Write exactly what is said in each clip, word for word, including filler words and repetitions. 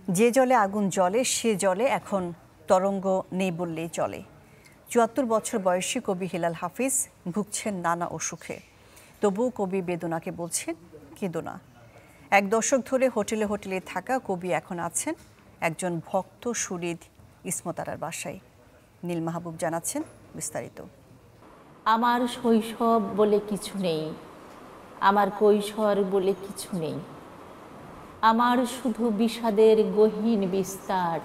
যে জলে আগুন জ্বলে সে জলে এখন তরঙ্গ নেই বললেই চলে। চুয়াত্তর বছর বয়সী কবি হেলাল হাফিজ ভুগছেন নানা অসুখে, তবুও কবি বেদনাকে বলছেন কেঁদো না। এক দশক ধরে হোটেলে হোটেলে থাকা কবি এখন আছেন একজন ভক্ত সুরিদ ইসমতারার বাসায়। নীল মাহবুব জানাচ্ছেন বিস্তারিত। আমার শৈশব বলে কিছু নেই, আমার কৈশোর বলে কিছু নেই, আমার শুধু বিষাদের গহীন বিস্তার।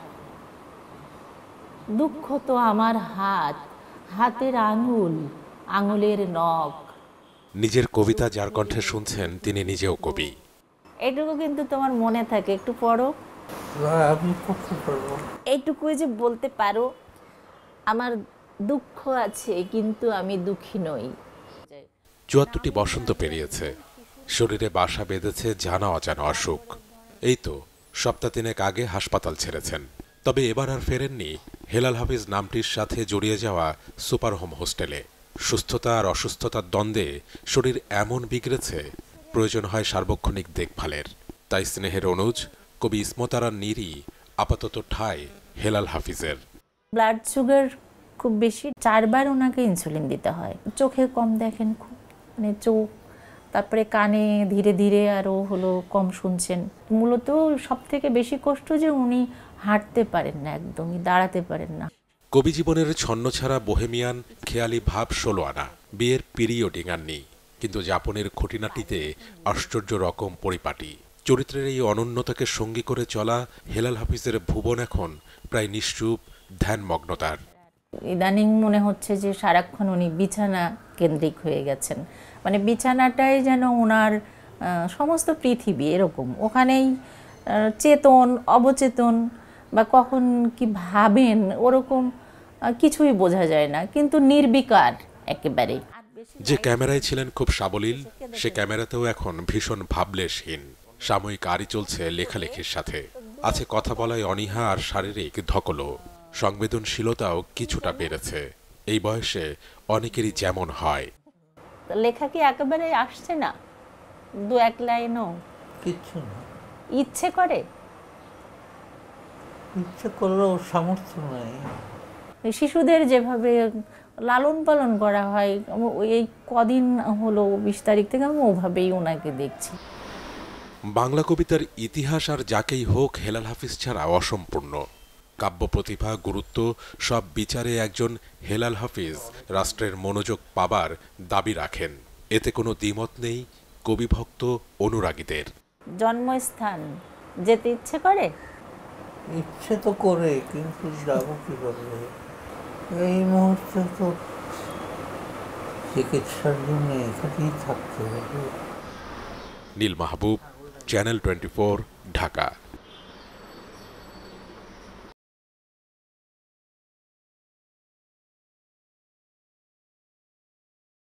দুঃখ তো আমার হাত, হাতের আঙুল, আঙুলের নখ। নিজের কবিতা যার কণ্ঠে শুনছেন তিনি নিজেও কবি। এইটুকু কিন্তু তোমার মনে থাকে, একটু পড়ো। আমি পড়তে পারবো। এইটুকুই যে বলতে পারো, আমার দুঃখ আছে কিন্তু আমি দুঃখী নই। চুয়াত্তরটি বসন্ত পেরিয়েছে, শরীরে বাসা বেঁধেছে জানা অজানা অসুখ। এই তো সপ্তাহ তিনেক আগে হাসপাতাল ছেড়েছেন। তবে এবার আর ফেরেননি হেলাল হাফিজ নামটির সাথে জড়িয়ে যাওয়া সুপার হোম হোস্টেলে। সুস্থতা আর অসুস্থতার দ্বন্দ্বে শরীর এমন বিগড়েছে প্রয়োজন হয় সার্বক্ষণিক দেখভালের। তাই স্নেহের অনুজ কবি ইসমতারার নীরই আপাতত ঠাঁই হেলাল হাফিজের। ব্লাড সুগার খুব বেশি, চারবার ওনাকে ইনসুলিন দিতে হয়। চোখে কম দেখেন, খুব মানে চোখ, তারপরে কানে ধীরে ধীরে আরও হলো কম শুনছেন। মূলত সব থেকে বেশি কষ্ট যে উনি হাঁটতে পারেন না, একদমই দাঁড়াতে পারেন না। কবি জীবনের ছন্নছাড়া বোহেমিয়ান খেয়ালি ভাব ষোলো আনা, বিয়ের পিরিয়ডিং আর নেই, কিন্তু যাপনের খুঁটিনাটিতে আশ্চর্য রকম পরিপাটি। চরিত্রের এই অনন্যতাকে সঙ্গী করে চলা হেলাল হাফিজের ভুবন এখন প্রায় নিশ্চুপ ধ্যানমগ্নতার। ইদানিং মনে হচ্ছে যে সারাক্ষণ উনি বিছানা কেন্দ্রিক হয়ে গেছেন, মানে বিছানাটাই যেন ওনার সমস্ত পৃথিবী এরকম। ওখানেই চেতন অবচেতন বা কখন কি ভাবেন ওরকম কিছুই বোঝা যায় না, কিন্তু নির্বিকার একেবারে। যে ক্যামেরায় ছিলেন খুব সাবলীল, সে ক্যামেরাতেও এখন ভীষণ ভাবলেশহীন। সাময়িক আড়ি চলছে লেখালেখির সাথে, আছে কথা বলায় অনীহা আর শারীরিক ধকলও। সংবেদনশীলতাও কিছুটা বেড়েছে। এই বয়সে অনেকেরই যেমন হয়। লেখা কি একেবারে আসছে না? দু এক লাইনও কিছু না। ইচ্ছে করে, ইচ্ছে করলেও সামর্থ্য নাই। শিশুদের যেভাবে লালন পালন করা হয় এই কদিন হলো বিশ তারিখ থেকে আমি ওভাবেই ওনাকে দেখছি। বাংলা কবিতার ইতিহাস আর যাকেই হোক হেলাল হাফিজ ছাড়া অসম্পূর্ণ। কাব্য প্রতিভা, গুরুত্ব সব বিচারে একজন হেলাল হাফিজ রাষ্ট্রের মনোযোগ পাবার দাবি রাখেন। এতে কোনো দ্বিমত নেই কবিভক্ত অনুরাগীদের। জন্মস্থান যেতে ইচ্ছে করে, ইচ্ছে তো করে, কিন্তু যাবো কিভাবে? এই মুহূর্তে তো চিকিৎসার জন্য এখানেই থাকতে হবে। Neel Mahbub, channel twenty four, Dhaka.